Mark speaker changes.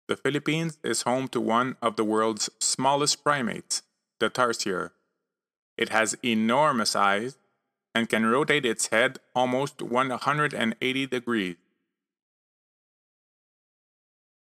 Speaker 1: The Philippines is home to one of the world's smallest primates, the tarsier. It has enormous eyes and can rotate its head almost 180 degrees.